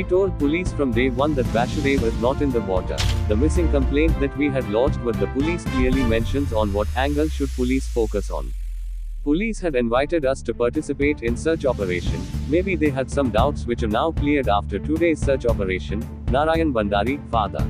We told police from day one that Vasudev is not in the water. The missing complaint that we had lodged with the police clearly mentions on what angle should police focus on. Police had invited us to participate in search operation. Maybe they had some doubts which are now cleared after 2 days search operation. Narayan Bandari, father.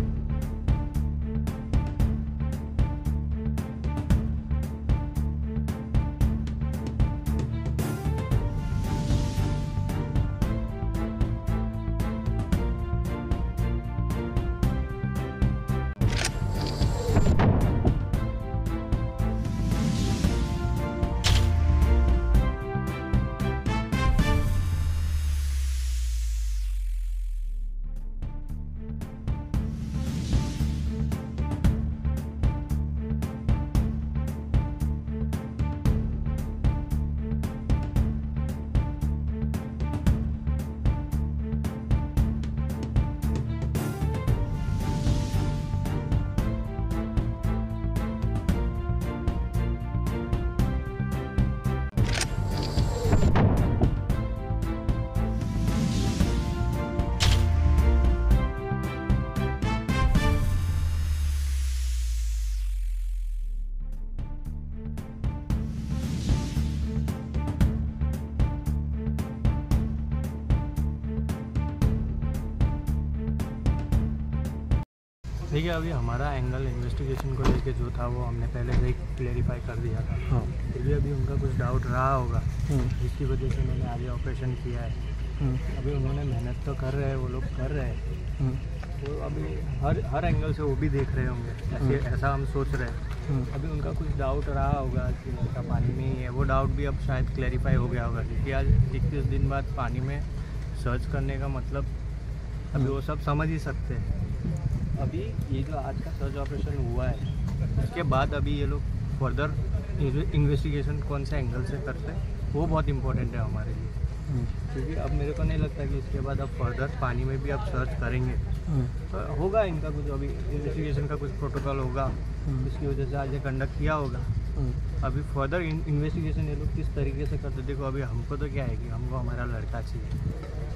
ठीक है, अभी हमारा angle investigation को लेके जो था वो हमने पहले से ही क्लेरिफाई कर दिया था। हाँ। फिर भी अभी उनका कुछ डाउट रहा होगा, जिसकी वजह से उन्होंने आगे ऑपरेशन किया है। अभी उन्होंने मेहनत तो कर रहे हैं, वो लोग कर रहे हैं, तो अभी हर एंगल से वो भी देख रहे होंगे, ऐसा हम सोच रहे हैं। अभी उनका कुछ डाउट रहा होगा कि लड़का पानी में ही है, वो डाउट भी अब शायद क्लेरिफाई हो गया होगा, क्योंकि आज 21 दिन बाद पानी में सर्च करने का मतलब अभी वो सब समझ ही सकते हैं। अभी ये जो आज का सर्च ऑपरेशन हुआ है, उसके बाद अभी ये लोग फर्दर इन्वेस्टिगेशन कौन से एंगल से करते हैं वो बहुत इम्पोर्टेंट है हमारे लिए, क्योंकि अब मेरे को नहीं लगता कि इसके बाद अब फर्दर पानी में भी अब सर्च करेंगे। तो होगा इनका कुछ अभी इन्वेस्टिगेशन का कुछ प्रोटोकॉल होगा, इसकी वजह से आज ये कंडक्ट किया होगा। अभी फर्दर इन्वेस्टिगेशन ये लोग किस तरीके से करते, देखो अभी हमको तो क्या है कि हमको हमारा लड़का चाहिए,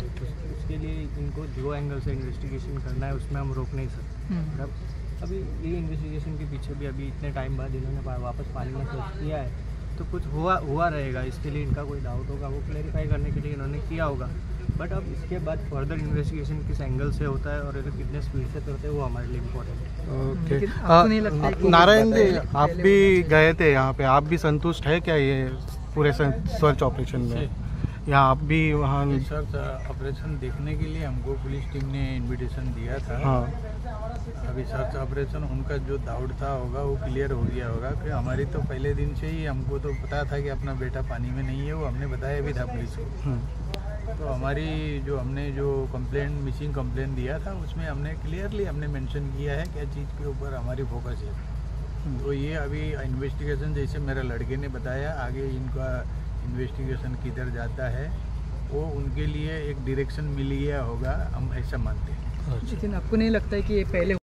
उसके लिए इनको जो एंगल से इन्वेस्टिगेशन करना है उसमें हम रोक नहीं सकते। अभी ये इन्वेस्टिगेशन के पीछे भी अभी इतने टाइम बाद इन्होंने वापस पानी में सर्च किया है, तो कुछ हुआ रहेगा, इसके लिए इनका कोई डाउट होगा, वो क्लैरिफाई करने के लिए इन्होंने किया होगा। बट अब इसके बाद फर्दर इन्वेस्टिगेशन किस एंगल से होता है और कितने स्पीड से करते हैं वो हमारे लिए इम्पोर्टेंट है। ओके, नारायण जी आप भी गए थे यहाँ पे, आप भी संतुष्ट है क्या ये पूरे सर्च ऑपरेशन में? यहाँ आप भी वहाँ सर्च ऑपरेशन देखने के लिए हमको पुलिस टीम ने इनविटेशन दिया था। हाँ। अभी सर्च ऑपरेशन उनका जो डाउट था होगा वो क्लियर हो गया होगा कि हमारी तो पहले दिन से ही हमको तो पता था कि अपना बेटा पानी में नहीं है, वो हमने बताया भी था पुलिस को। तो हमारी हमने जो कंप्लेंट मिसिंग कंप्लेंट दिया था उसमें हमने क्लियरली हमने मेंशन किया है क्या चीज़ के ऊपर हमारी फोकस है। तो ये अभी इन्वेस्टिगेशन जैसे मेरे लड़के ने बताया, आगे इनका इन्वेस्टिगेशन किधर जाता है वो उनके लिए एक डायरेक्शन मिल गया होगा, हम ऐसा मानते हैं। लेकिन आपको नहीं लगता है कि ये पहले